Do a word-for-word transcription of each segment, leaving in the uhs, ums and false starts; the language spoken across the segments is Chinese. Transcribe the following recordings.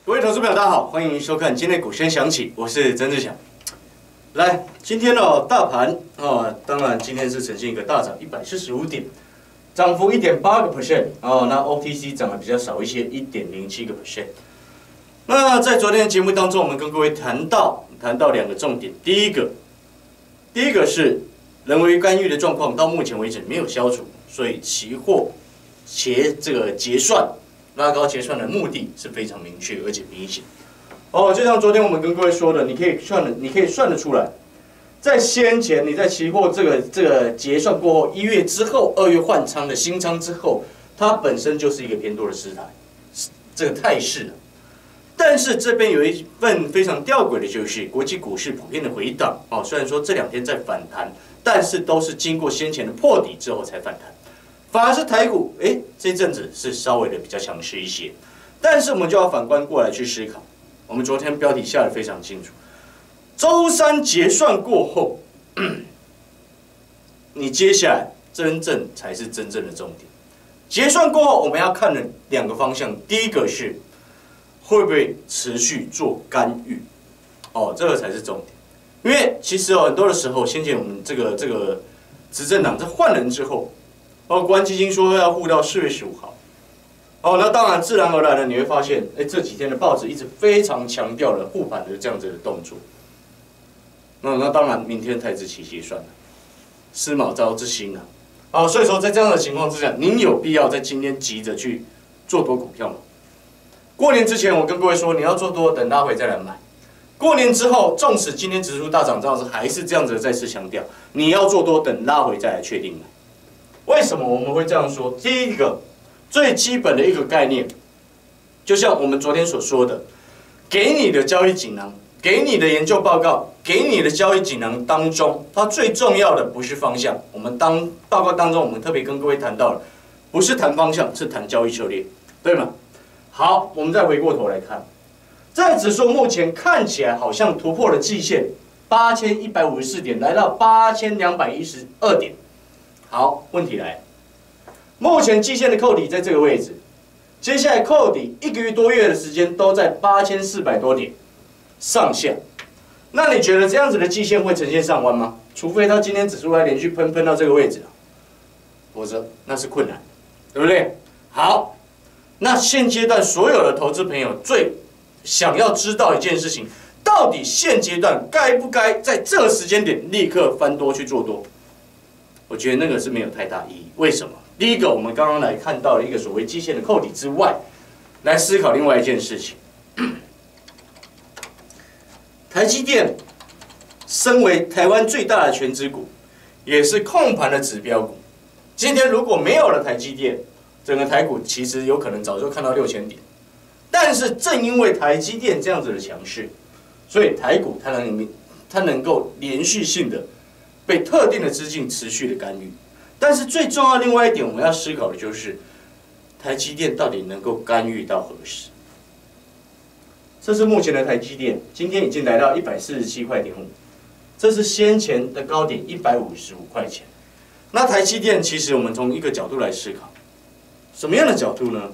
各位投资朋友，大家好，欢迎收看今天股先响起，我是曾志祥。来，今天哦，大盘哦，当然今天是呈现一个大涨一百四十五点，涨幅一点八个 percent 哦，那 O T C 涨得比较少一些，一点零七个 percent。那在昨天的节目当中，我们跟各位谈到谈到两个重点，第一个，第一个是人为干预的状况，到目前为止没有消除，所以期货结这个结算。拉高结算的目的是非常明确而且明显。哦，就像昨天我们跟各位说的，你可以算的，你可以算得出来，在先前你在期货这个这个结算过后，一月之后，二月换仓的新仓之后，它本身就是一个偏多的势态，这个态势。但是这边有一份非常吊诡的，就是国际股市普遍的回档。哦，虽然说这两天在反弹，但是都是经过先前的破底之后才反弹。反而是台股，哎，这阵子是稍微的比较强势一些，但是我们就要反观过来去思考。我们昨天标题下得非常清楚，周三结算过后，你接下来真正才是真正的重点。结算过后，我们要看的两个方向，第一个是会不会持续做干预，哦，这个才是重点。因为其实哦，很多的时候，先前我们这个这个执政党在换人之后。哦，国安基金说要护到四月十五号。哦，那当然自然而然的你会发现，哎，这几天的报纸一直非常强调了护盘的这样子的动作。那那当然，明天台指期结算了，司马昭之心啊。哦，所以说在这样的情况之下，您有必要在今天急着去做多股票吗？过年之前我跟各位说，你要做多，等拉回再来买。过年之后，纵使今天指数大涨，张老师还是这样子再次强调，你要做多，等拉回再来确定买。为什么我们会这样说？第一个最基本的一个概念，就像我们昨天所说的，给你的交易锦囊，给你的研究报告，给你的交易锦囊当中，它最重要的不是方向。我们当报告当中，我们特别跟各位谈到了，不是谈方向，是谈交易策略，对吗？好，我们再回过头来看，这指数目前看起来好像突破了季线八千一百五十四点，来到八千两百一十二点。好，问题来，目前季线的扣底在这个位置，接下来扣底一个月多月的时间都在八千四百多点上下。那你觉得这样子的季线会呈现上弯吗？除非它今天指数来连续喷喷到这个位置，否则那是困难，对不对？好，那现阶段所有的投资朋友最想要知道一件事情，到底现阶段该不该在这个时间点立刻翻多去做多？我觉得那个是没有太大意义。为什么？第一个，我们刚刚来看到了一个所谓季线的扣底之外，来思考另外一件事情。台积电身为台湾最大的全指股，也是控盘的指标股。今天如果没有了台积电，整个台股其实有可能早就看到六千点。但是正因为台积电这样子的强势，所以台股它能它能够连续性的。被特定的资金持续的干预，但是最重要另外一点，我们要思考的就是，台积电到底能够干预到何时？这是目前的台积电，今天已经来到一百四十七块点五，这是先前的高点一百五十五块钱。那台积电其实我们从一个角度来思考，什么样的角度呢？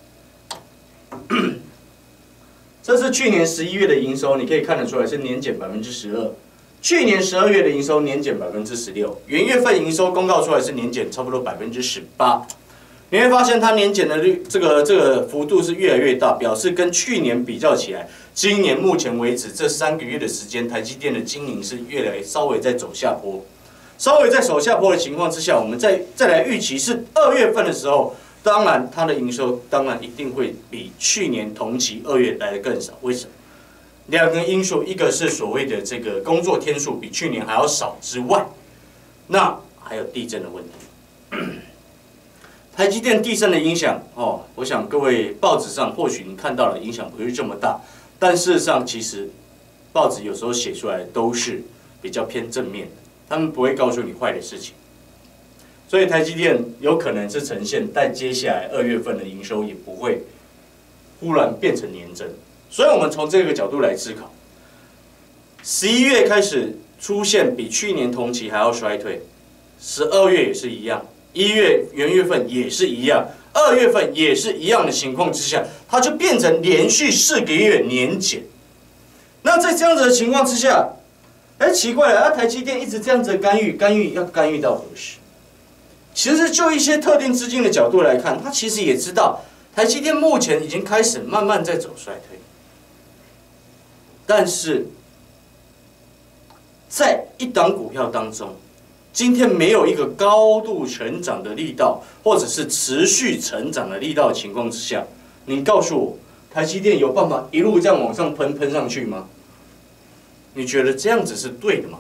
这是去年十一月的营收，你可以看得出来是年减百分之十二。去年十二月的营收年减百分之十六，元月份营收公告出来是年减差不多百分之十八，你会发现它年减的率这个这个幅度是越来越大，表示跟去年比较起来，今年目前为止这三个月的时间，台积电的经营是越来稍微在走下坡，稍微在走下坡的情况之下，我们再再来预期是二月份的时候，当然它的营收当然一定会比去年同期二月来的更少，为什么？两个因素，一个是所谓的这个工作天数比去年还要少之外，那还有地震的问题。台积电地震的影响哦，我想各位报纸上或许你看到了影响不是这么大，但事实上其实报纸有时候写出来都是比较偏正面的，他们不会告诉你坏的事情。所以台积电有可能是呈现，但接下来二月份的营收也不会忽然变成年增。所以我们从这个角度来思考，十一月开始出现比去年同期还要衰退，十二月也是一样，一月元月份也是一样， 二月份也是一样的情况之下，它就变成连续四个月年减。那在这样子的情况之下，哎，奇怪了，啊，台积电一直这样子干预，干预要干预到何时？其实就一些特定资金的角度来看，他其实也知道台积电目前已经开始慢慢在走衰退，但是在一档股票当中，今天没有一个高度成长的力道，或者是持续成长的力道的情况之下，你告诉我，台积电有办法一路这样往上喷喷上去吗？你觉得这样子是对的吗？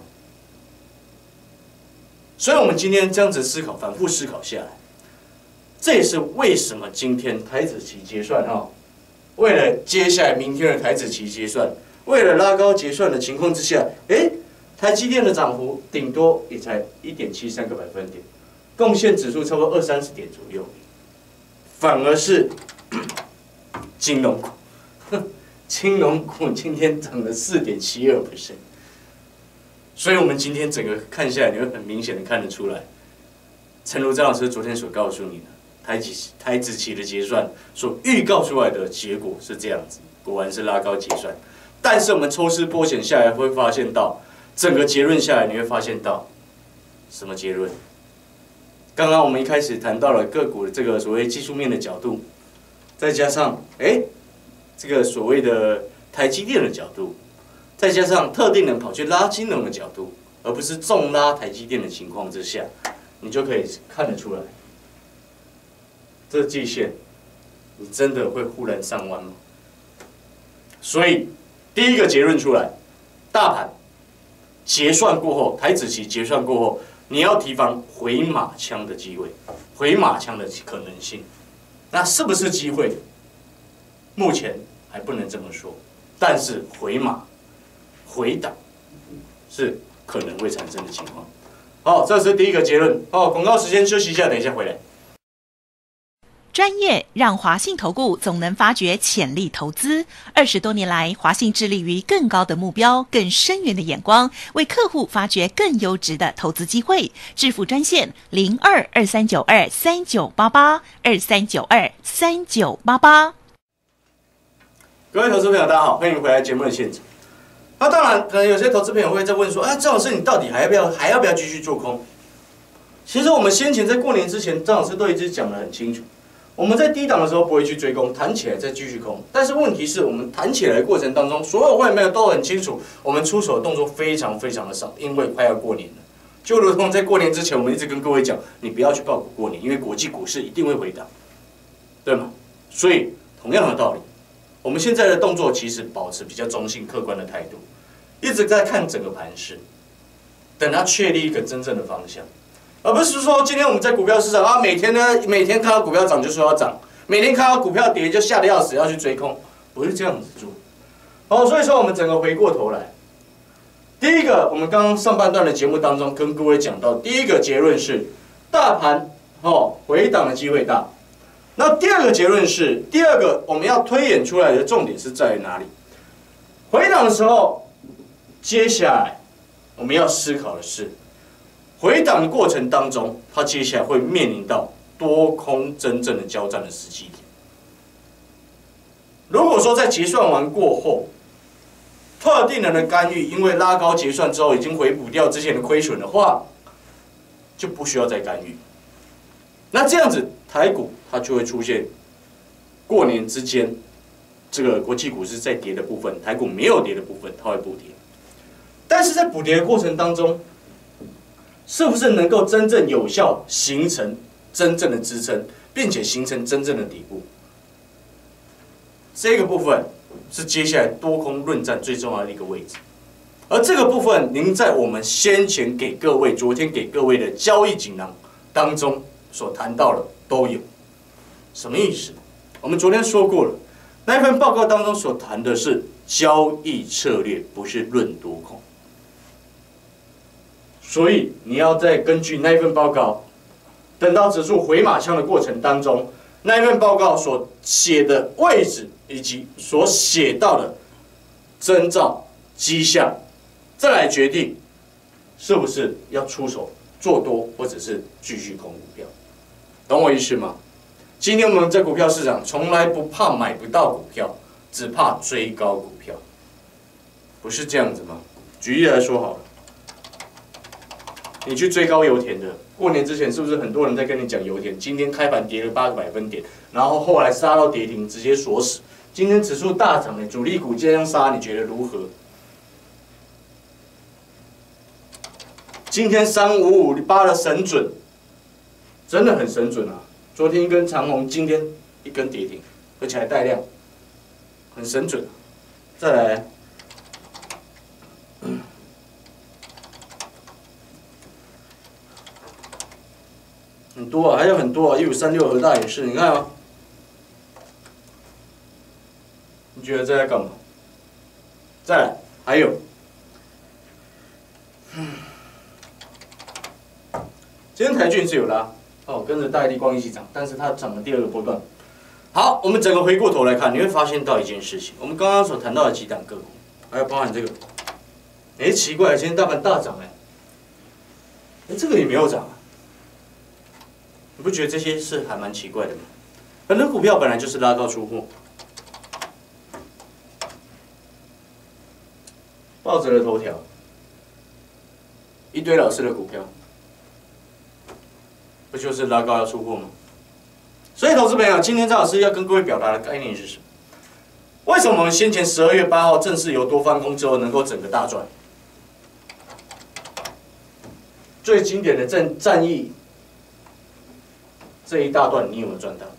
所以我们今天这样子思考，反复思考下来，这也是为什么今天台指期结算哈，为了接下来明天的台指期结算，为了拉高结算的情况之下，哎，台积电的涨幅顶多也才 一点七三个百分点，贡献指数差不多二三十点左右，反而是金融股，金融股今天涨了 四点七二 percent。所以，我们今天整个看下来，你会很明显的看得出来，诚如张老师昨天所告诉你的，台指台指期的结算所预告出来的结果是这样子，果然是拉高结算。但是我们抽丝剥茧下来，会发现到整个结论下来，你会发现到什么结论？刚刚我们一开始谈到了个股的这个所谓技术面的角度，再加上哎，这个所谓的台积电的角度。再加上特定人跑去拉金融的角度，而不是重拉台积电的情况之下，你就可以看得出来，这季线，你真的会忽然上弯吗？所以第一个结论出来，大盘结算过后，台指期结算过后，你要提防回马枪的机会，回马枪的可能性，那是不是机会？目前还不能这么说，但是回马。回档是可能会产生的情况。好，这是第一个结论。好，广告时间休息一下，等一下回来。 专业让华信投顾总能发掘潜力投资。二十多年来，华信致力于更高的目标、更深远的眼光，为客户发掘更优质的投资机会。致富专线零二二三九二三九八八二三九二三九八八。 各位投资朋友，大家好，欢迎回来节目的现场。那当然，可能有些投资朋友会在问说：“啊，张老师，你到底还要不要还要不要继续做空？”其实我们先前在过年之前，张老师都一直讲得很清楚，我们在低档的时候不会去追空，弹起来再继续空。但是问题是我们弹起来的过程当中，所有会员朋友都很清楚，我们出手的动作非常非常的少，因为快要过年了。就如同在过年之前，我们一直跟各位讲，你不要去抱股过年，因为国际股市一定会回档，对吗？所以同样的道理。我们现在的动作其实保持比较中性、客观的态度，一直在看整个盘势，等它确立一个真正的方向，而不是说今天我们在股票市场啊，每天呢每天看到股票涨就说要涨，每天看到股票跌就吓得要死要去追空，不是这样子做。好，所以说我们整个回过头来，第一个我们刚刚上半段的节目当中跟各位讲到，第一个结论是大盘哦回档的机会大。那第二个结论是，第二个我们要推演出来的重点是在于哪里？回档的时候，接下来我们要思考的是，回档的过程当中，它接下来会面临到多空真正的交战的时机点。如果说在结算完过后，特定人的干预，因为拉高结算之后已经回补掉之前的亏损的话，就不需要再干预。那这样子，台股它就会出现过年之间，这个国际股市在跌的部分，台股没有跌的部分，它会补跌。但是在补跌的过程当中，是不是能够真正有效形成真正的支撑，并且形成真正的底部？这个部分是接下来多空论战最重要的一个位置。而这个部分，您在我们先前给各位、昨天给各位的交易锦囊当中所谈到的都有。什么意思？我们昨天说过了，那一份报告当中所谈的是交易策略，不是论多空。所以你要再根据那一份报告，等到指数回马枪的过程当中，那一份报告所写的位置以及所写到的征兆迹象，再来决定是不是要出手做多，或者是继续空股票，懂我意思吗？ 今天我们在股票市场从来不怕买不到股票，只怕追高股票，不是这样子吗？举例来说好了，你去追高油田的，过年之前是不是很多人在跟你讲油田？今天开盘跌了八个百分点，然后后来杀到跌停，直接锁死。今天指数大涨的主力股这样杀，你觉得如何？今天三五五八的神准，真的很神准啊！昨天一根长红，今天一根跌停，而且还带量，很神准。再来，嗯、很多啊，还有很多啊，一五三六和大也是，你看啊，你觉得这在干嘛？再来，还有，嗯。今天台骏是有拉，哦，跟着大立光一起涨，但是它涨了第二个波段。好，我们整个回过头来看，你会发现到一件事情，我们刚刚所谈到的几档个股，还有包含这个，哎，奇怪，今天大盘大涨哎，哎，这个也没有涨啊，你不觉得这些是还蛮奇怪的吗？很多股票本来就是拉高出货，报纸的头条，一堆老师的股票。不就是拉高要出货吗？所以，投资朋友，今天张老师要跟各位表达的概念是什么？为什么我们先前十二月八号正式由多方空之后能够整个大赚？最经典的战战役这一大段，你有没有赚到？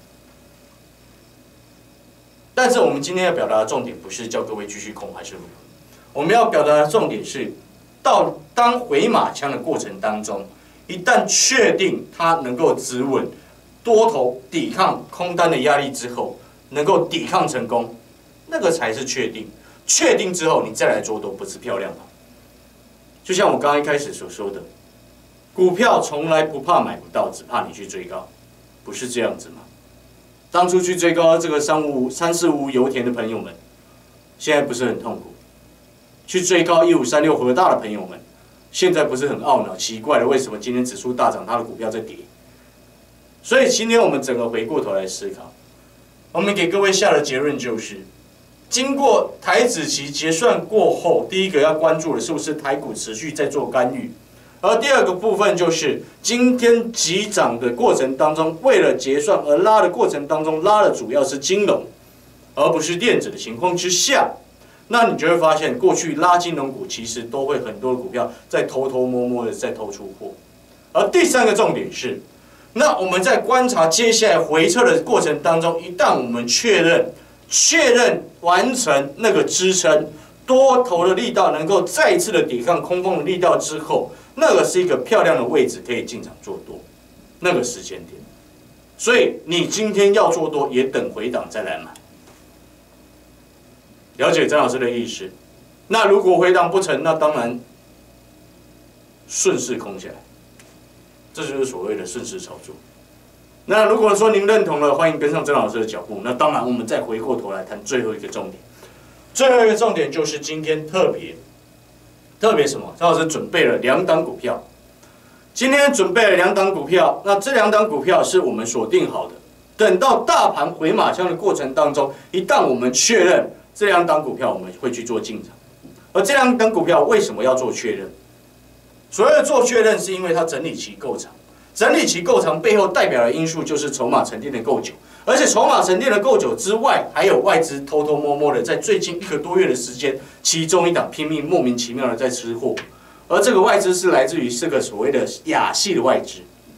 但是我们今天要表达的重点不是叫各位继续空还是如何，我们要表达的重点是，到当回马枪的过程当中。一旦确定它能够止稳多头抵抗空单的压力之后，能够抵抗成功，那个才是确定。确定之后，你再来做多，不是漂亮吗？就像我刚刚一开始所说的，股票从来不怕买不到，只怕你去追高，不是这样子吗？当初去追高这个三五三四五油田的朋友们，现在不是很痛苦？去追高一五三六和大的朋友们。现在不是很懊恼，奇怪了，为什么今天指数大涨，它的股票在跌？所以今天我们整个回过头来思考，我们给各位下的结论就是：经过台指期结算过后，第一个要关注的是不是台股持续在做干预，而第二个部分就是今天急涨的过程当中，为了结算而拉的过程当中，拉的主要是金融，而不是电子的情况之下。那你就会发现，过去拉金融股其实都会很多的股票在偷偷摸摸的在偷出货。而第三个重点是，那我们在观察接下来回撤的过程当中，一旦我们确认确认完成那个支撑，多头的力道能够再次的抵抗空方的力道之后，那个是一个漂亮的位置可以进场做多，那个时间点。所以你今天要做多，也等回档再来买。了解张老师的意思，那如果回档不成，那当然顺势空起来，这就是所谓的顺势操作。那如果说您认同了，欢迎跟上张老师的脚步。那当然，我们再回过头来谈最后一个重点。最后一个重点就是今天特别特别什么？张老师准备了两档股票，今天准备了两档股票，那这两档股票是我们锁定好的。等到大盘回马枪的过程当中，一旦我们确认。这两档股票我们会去做进场，而这两档股票为什么要做确认？所谓的做确认，是因为它整理期够长，整理期够长背后代表的因素就是筹码沉淀的够久，而且筹码沉淀的够久之外，还有外资偷偷摸摸的在最近一个多月的时间，其中一档拼命莫名其妙的在吃货，而这个外资是来自于这个所谓的亚系的外资，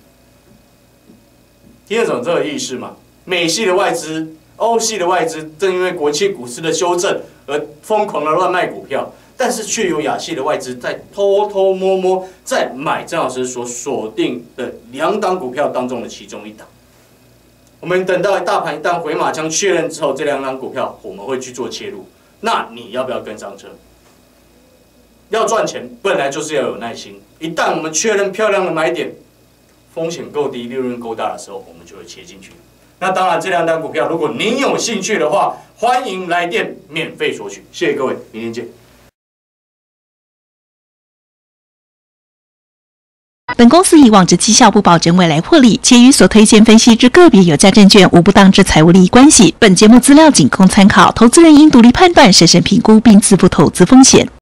听得懂这个意思吗？美系的外资。欧系的外资正因为国际股市的修正而疯狂的乱卖股票，但是却有亚系的外资在偷偷摸摸在买张老师所锁定的两档股票当中的其中一档。我们等到大盘一旦回马枪确认之后，这两档股票我们会去做切入。那你要不要跟上车？要赚钱本来就是要有耐心，一旦我们确认漂亮的买点，风险够低、利润够大的时候，我们就会切进去。那当然，这两档股票，如果您有兴趣的话，欢迎来电免费索取。谢谢各位，明天见。 本公司以往之绩效不保证未来获利，且与所推荐分析之个别有价证券无不当之财务利益关系。本节目资料仅供参考，投资人应独立判断、审慎评估并自负投资风险。